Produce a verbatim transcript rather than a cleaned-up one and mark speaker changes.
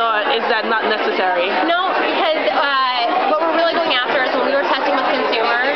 Speaker 1: uh, is that not necessary?
Speaker 2: No, because uh, what we're really going after is when we were testing with consumers,